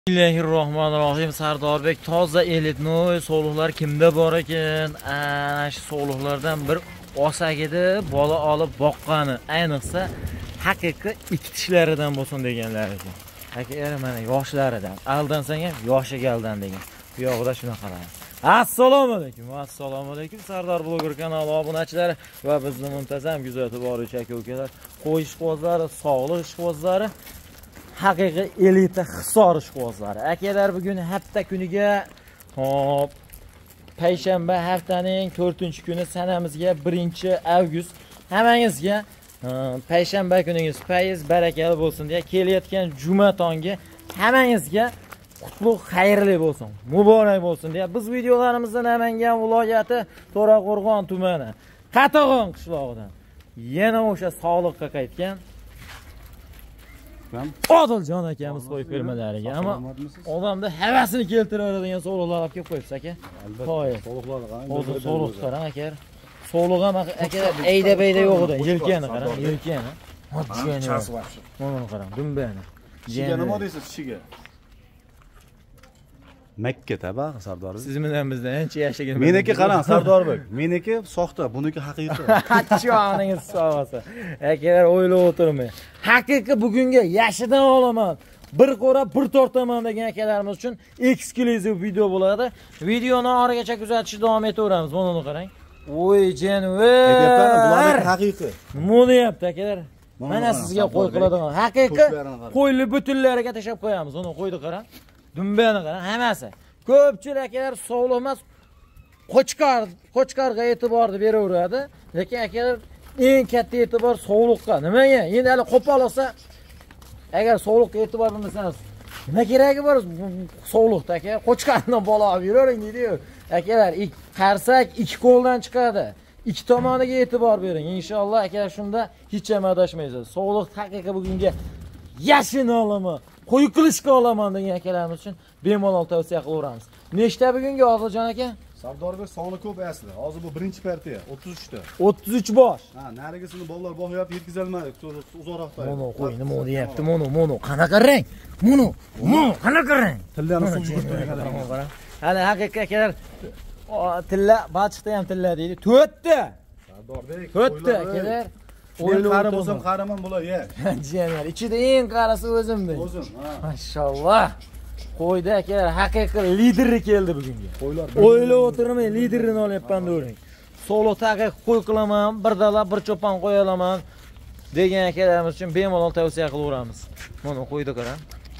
Bismillahirrohmanirrohim. Sardorbek toza elitnoy sog'liqlar kimda bor ekan? Ana shu sog'liqlardan bir osagida bola olib boqqani, ayniqsa haqiqiy ikki tishlaridan bo'lsin deganlar ekan. Aka, mana yoshlaridan. Aldansang ham yoshiga aldan degan. Bu yo'g'ida shunaqalar. Assalomu alaykum. Assalomu alaykum. Sardor bloger kanali obunachilari va bizni muntazam kuzatib boruvchi aka-ukalar, qo'y ishqibozlari, sog'liq ishqibozlari, haqiqiy elita hisor ishqibozlari. Akalar, bugun hafta kuniga payshanba haftaning 4-kuni sanamizga 1-avgust. Hammangizga payshanba kuningiz fayz barakali bo'lsin deya kelayotgan juma tongi hammangizga qutlug' xayrli bo'lsin, muborak bo'lsin deya biz videolarimizda Namangan viloyati To'raqo'rg'on tumani Qatag'on qishlog'idan yana o'sha sog'liqqa qaytgan Odiljon akamiz qo'yib bermalariga, ammo odamda havasini keltiraveradigan sog'liqlar olib kelib qo'yibsiz aka. Sog'liqlar hozir sog'liq qarang aka. Sog'liq ham aka ayda-bayda yo'q edi. Yelkani qarang, yelkani. Mana qarang, dumbani. Tishiga nima deysiz tishiga? Makka taba Sardor. Siz bilan bizdan ancha yashagan. Meniki qarang Sardorbek. Meniki soxta, buniki haqiqiy. Qachon sog'asa. Akalar o'ylab o'tirmay. Haqiqiy bugunga yashidan olaman. Bir qo'rab bir tortaman degan akalarimiz uchun eksklyuziv video bo'ladi. Videoni oxirigacha kuzatishni davom etaveramiz. Buni qarang. Voy janvar. Bular haqiqiy. Nima deyapti akalar? Mana sizga qo'y qiladigan. Haqiqiy qo'yli butunlariga tashab qo'yamiz. Uni qo'ydi qarang. Dumbani qarang, hammasi. Ko'pchilik akalar sog'liq emas, qo'chqarga e'tiborni beraveradi, lekin akalar eng katta e'tibor sog'liqqa. Nimaga? Endi hali qo'pol olsa, agar sog'liqqa e'tibor bermasangiz, nima keragi bor sog'liqda aka? Qo'chqardan bola olib yuravering deydi-ku. Akalar, qarsak ikki qo'ldan chiqadi. Ikki tomoniga e'tibor bering. Inshaalloh akalar shunda hech ham adashmaysiz. Sog'liq haqiqiy bugunga yashin olaman, qo'y qilishga olaman degan akalarimiz uchun bemalol tavsiya qilaveramiz. Nechta bugungi Odiljon aka? Sardorbek soni ko'p asli. Hozir bu birinchi partiya 33 ta. 33 bosh. Ha, narigisini bolalar boqyapti, yetkazolmadik. Uzoqroqda. Mana qo'y, nima deyapti? Mana qanaqa rang? Mana qanaqa rang? Tillarni suv hali haqiqiy akalar tilla balchiqda ham tilla deydi. 4 ta. Sardorbek 4 ta akalar. Men qari bo'lsam qaraman bular ye. Jiyanlar, ichida eng qarasi o'zimda. O'zim, ha. Mashalloh. Qo'yda akalar haqiqiy lideri keldi bugunga. Qo'ylar. O'ylab o'tirmay liderini olyapman deng. Solo taqiq qo'y qilaman, bir dala bir cho'pon qo'y olaman degan akalarimiz uchun bemalol tavsiya qilaveramiz. Mana qo'ydi qarang.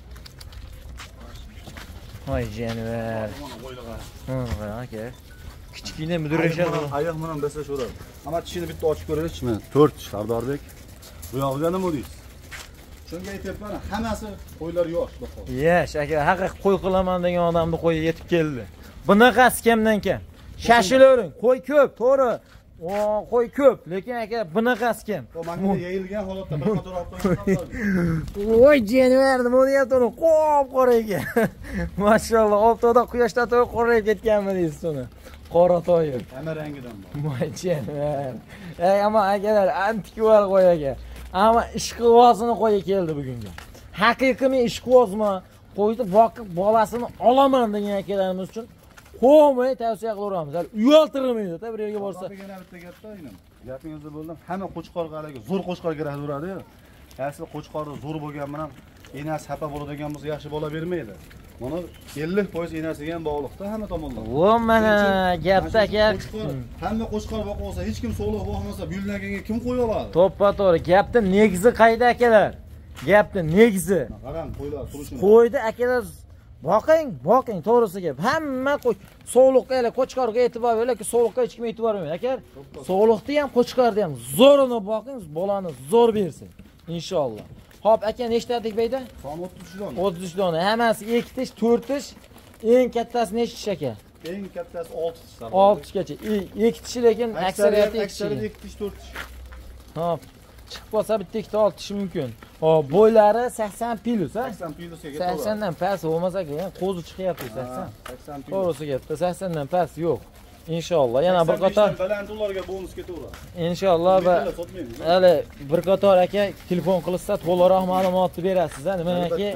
Voy janvar. Mana aka. Kichkina mudirashar oyoq bilan beslashaveradi. Ammo tishini bitta ochib ko'raylik. Mana 4 Sardordek. Bu yog'iga nima deysiz? Shunga aytyapman, hammasi qo'ylar yosh, baho. Yosh aka, haqiqiy qo'y qilaman degan odamni qo'yi yetib keldi. Bunaqasi kamdan kam. Shashilavering, qo'y ko'p, to'g'ri. Qo'y ko'p, lekin aka bunaqasi kam. Bu menga yeyilgan holatda bir qator olib qo'ygan. Voy janvar, nima deyapti uni? Qop-qora ekan. Mashalloh, oltoda quyoshda to'g'ri qorayib ketganmi deysiz uni? Qora to'yib. Hamma rangidan bor. Voy janvar. Ammo akalar antikvar qo'y aka. Ammo ishqibozini qo'yi keldi bugunga. Haqiqiy ishqibozmi? Qo'yni boqib bolasini olaman degan akalarimiz uchun qo'ymay tavsiya qilaveramiz. Uyaltirmaydi, bir yerga borsa. Yana bitta gapda aynan. Gapingizda bo'ldim. Hamma qo'chqorga haligi zo'r qo'chqor kerakveradi-yu. Asli qo'chqori zo'r bo'lgan bilan enasi xafa bo'ladigan bo'lsa yaxshi bola bermaydi. Mana 50% enasiga ham bog'liqda hamma tomondan. Vo mana gapda aka. Hamma qo'chqor boqib olsa, hech kim sog'liq boqmasa, buylaganga kim qo'ya oladi? To'ppa-to'g'ri. Gapda negizi qayda akalar? Gapda negizi. Qarang, qo'ylar turishini. Qo'ydi akalar boqing, to'g'risi gap. Hamma sog'liqqa, qo'chqorga e'tibor berlar, lekin sog'liqqa hech kim e'tibor bermaydi. Aka, sog'liqni ham, qo'chqorni ham zo'rini boqing, bolani zo'r bersin. Inshaalloh. Hop, aka nechta dedik beyda? Son 33 dona. 33 dona. Hammasi 2 tish, 4 tish. Eng kattasi nechta tish aka? Eng kattasi 6 tish. 6 tishgacha. 2 tish lekin aksariyati 2 tish. 2 tish, 4 tish. Hop. Chiqib qolsa bitta ikkita 6 tish mumkin. Hop, bo'ylari 80 plus, ha? 80 plusga ketadi. 80 dan past bo'lmasa-ku, qo'zi chiqyapti 80. 80 plus. To'g'risi gapda 80 dan past yo'q. Inshaalloh yana bir qator balandlarga bonus ketaveradi. Inshaalloh va hali bir qator aka telefon qilsa to'liqroq ma'lumotni berasiz, nimaki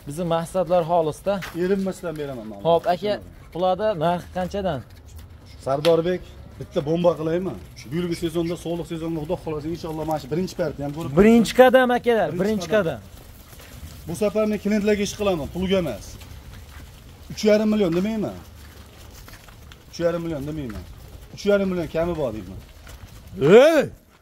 Bizim mahsulotlar xolisda. Erinmasdan beraman. Xo'p, aka, bularda narxi qanchadan? Sardorbek, bitta bomba qilaymi? Shu yilgi sezonda, so'liq sezonda xudo xolasa inshaalloh mana shu birinchi partni ham ko'rib. Birinchi qadam akalar, birinchi qadam. Bu safar men klientlarga ish qilaman, pulga emas. 3,5 million demayman. 3,5 million demayman. 3,5 million kami bor deyman. Ey!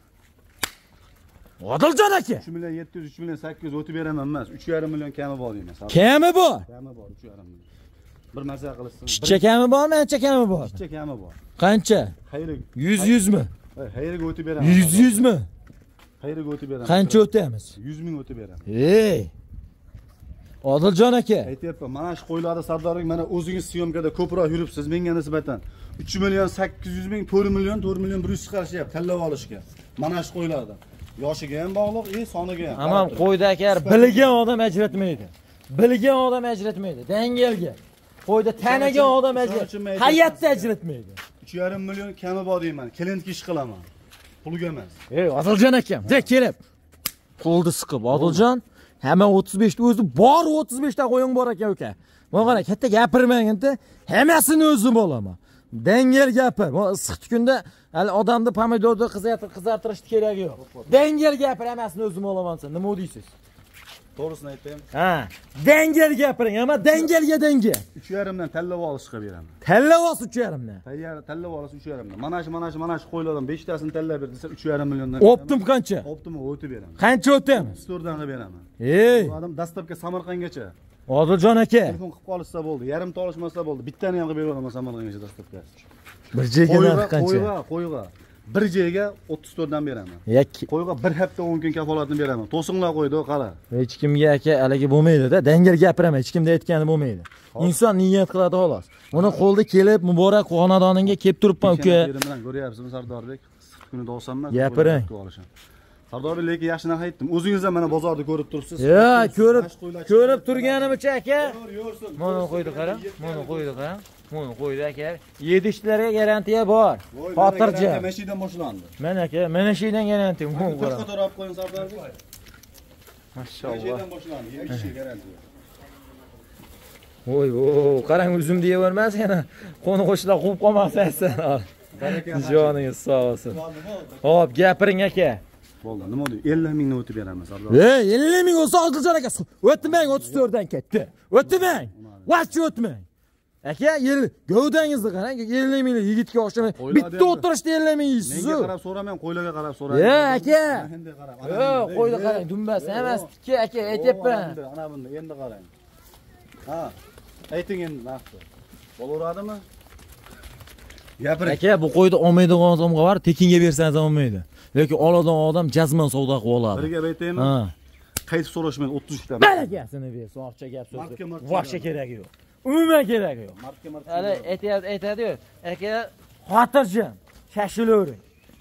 Odiljon aka. 3 million 700, 3 million 800 o'tib beraman emas. 3,5 million kami bor deyman. Kami bor? Kami bor 3,5 million. Bir mazza qilsin. Chicha kami bormi, ancha kami bor? Chicha kami bor. Qancha? Xayri. 100 mi? Xayriga o'tib beraman. 100 mi? Xayriga o'tib beraman. Qancha o'tamiz? 100 ming o'tib beraman. Ey! Odiljon aka. Aytyapman, mana shu qo'ylarni Sardorbek, mana o'zingiz syomkada ko'proq yuribsiz menga nisbatan. 3 million 800 ming, 4 million 100 chiqarishyapti tanlab olishga. Mana shu qo'ylardan. Yoshiga ham bog'liq, soniga ham. Ammo qo'yda aka bilgan odam ajratmaydi. Bilgan odam ajratmaydi. Dangalga. Qo'yda tanagan odam ajratmaydi. Hayotda ajratmaydi. 3,5 million kami bor deyman. Klientga ish qilaman. Pulga emas. Ey, Odiljon akam, de kelib. Qo'lni siqib, Odiljon, hamma 35 ta o'zi bor 35 ta qo'ying bor ekan uka. Mana qara, katta gapirmang endi. Hammasini o'zim olaman. Dangal gapir. Bu issiq kunda hali odamni pomidorni qizartirishni keragi yo'q. Dangal gapir, hammasini o'zim olaman sen. Nima deysiz? To'g'risini aytaymi? Ha, dangal gapiring, ammo dangalga dangal. 3,5 dan tanlab olishga beraman. Tanlab olsa 3,5 dan. Tanlab olsa 3,5 dan. Mana shu qo'ylardan 5 tasini tanlab ber desa 3,5 milliondan. Optim qancha? Optim o'tib beraman. Qancha o'tamiz? Storedan qilib beraman. Ey, Bu odam dastlabki Samarqandgacha. Odiljon aka. Telefon qilib qolishsa bo'ldi. Yarimta olishmasa bo'ldi. Bittani ham qilib beraman Samarqandgacha dastlabki. Bir joyga narx qancha? Qo'yga. Bir joyga 34 dan beraman. Qo'yga bir hafta 10 kun kafolatini beraman. To'sinlar qo'ydi, qara. Hech kimga aka haligi bo'lmaydi-da, dangal gapiraman, hech kimda aytgani bo'lmaydi. Inson niyat qiladi xolos. Uni qo'lda kelib, muborak xonadoningga kelib turibman uka. bilan ko'ryapsizmi Sardorbek? Issiq kunida olsamman. Gapiring. Sardorbek lekin yaxshi narx aytdim. O'zingiz ham mana bozorda ko'rib turibsiz. Yo, ko'rib turganimcha aka. Mana qo'ydi qara, mana qo'ydi qara. Mana qo'ydi aka. Yedishlarga garantiya bor. Xotirjam. Mana shidan boshlandi. Mana aka, mana shidan garantiya. Mana qara. Qator olib qo'ying Sardorbek. Mashalloh. Shidan boshlandi. 7 garantiya. Voy, qarang o'zim deyavermas yana. Qo'ni qo'shlar quvib qolmasin sen. Joningiz sog' bo'lsin. Xo'p, gapiring aka. Bo'ldi, nima deydi? 50 mingni o'tib beramiz Sardorbek. Ey, 50 ming olsa Odiljon aka. O'tmang 34 dan ketdi. O'tmang. Vaqt o'tmang. Aka, gavdangizni qarang, 50 ming yigitga o'xshamay. Bitta o'tirishda 50 ming yeysiz. Menga qarab so'ramang, qo'ylarga qarab so'rang. Aka. Yo'q, qo'yni qarang, dumbas emas, tikka aka, aytyapman. Ana bunda endi qarang. Ha, ayting endi narxni. Bo'laveradimi? Gapiring. Aka, bu qo'yni olmaydigan odamga bor, tekinga bersangiz olmaydi. Lekin oladigan odam jazman savdo qilib oladi. Bir gap aytaymi? Ha. Qaytib so'rashmaydi 33 dan. Barakasini ber, so'qcha gap so'z. Vaqtga keragi yo'q. Umuman keragi yo'q. Hali aytadi-yu, aka, xotirjam, shashilavering.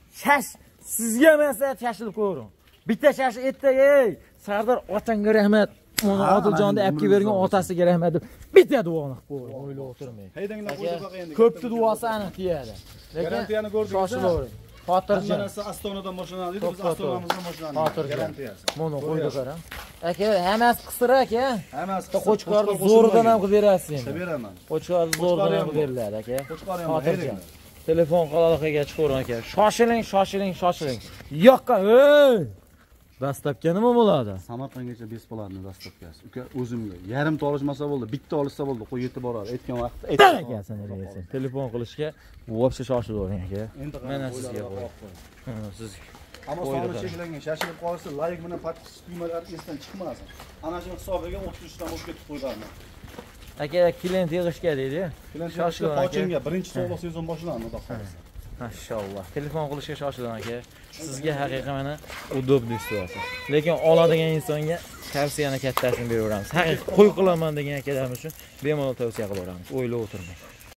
Sizga emas, shashilib ko'ring. Bitta shash aytdi, ey, Sardor otangga rahmat. Mana Odiljonda apga bergan otasiga rahmat deb bitta duoni qilib qo'ying. O'ylab o'tirmang. Haydanglar qo'yib boqay endi. Ko'pni duosi aniq deyadi. Garantiyani ko'rdingiz. Shoshilavering. Xotirjam. Hammasi Astonadan boshlanadi, biz Astonamizdan boshlanamiz. Xotirjam. Garantiyasi. Mana qo'ydi qarang. Aka, hammasi qisir aka. Hammasi Qo'chqorni zo'ridan ham qilib berasiz endi. Beraman. Qo'chqorni zo'ridan ham qilib beriladi aka. Qo'chqor ham Xotirjam. Telefon qaloqiga chiqaring aka. Shoshiling. Yo'qqa, ey! Dastlabki nima bo'ladi? Samarqandgacha besplatni dastlabkasi. Uka o'zimga yarimta olishmasa bo'ldi, bitta olishsa bo'ldi, qo'y yetib boradi. Aytgan vaqtda aytdim. Akasini bersin. Telefon qilishga vobshe shoshilavering aka. Mana sizga qo'y. Sizga. Ammo soni cheklangan, shashilib qolsa, like bilan podpis tugmalar esdan chiqmasin. Ana shu hisobiga 33 dan o'tib ketib qo'yganman. Aka, klient yig'ishga deydi. Shoshiling aka. Birinchi so'liq sezon boshlandi, xudo xohlasa. Mashalloh. Telefon qilishga shoshiling aka. Sizga haqiqatan mana udobniy situatsiya. Lekin oladigan insonga tavsiyani kattasini beraveramiz. Haqiqatan qo'y qilaman degan akalarimiz uchun bemalol tavsiya qilib beramiz. O'ylab o'tirmang.